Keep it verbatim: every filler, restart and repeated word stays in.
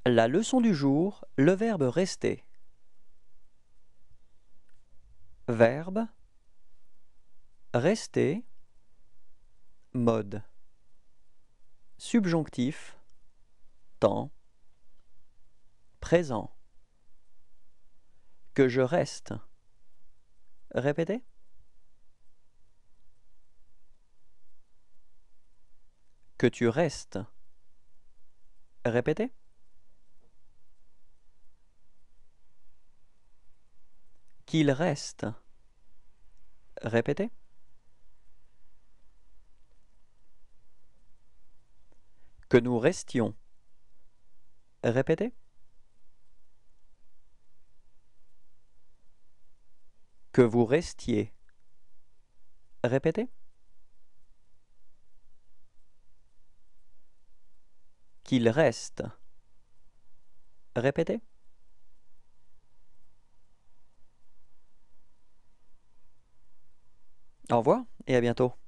La leçon du jour, le verbe rester. Verbe, rester, mode. Subjonctif, temps, présent. Que je reste. Répétez. Que tu restes. Répétez. Qu'il reste. Répétez. Que nous restions. Répétez. Que vous restiez. Répétez. Qu'il reste. Répétez. Au revoir et à bientôt.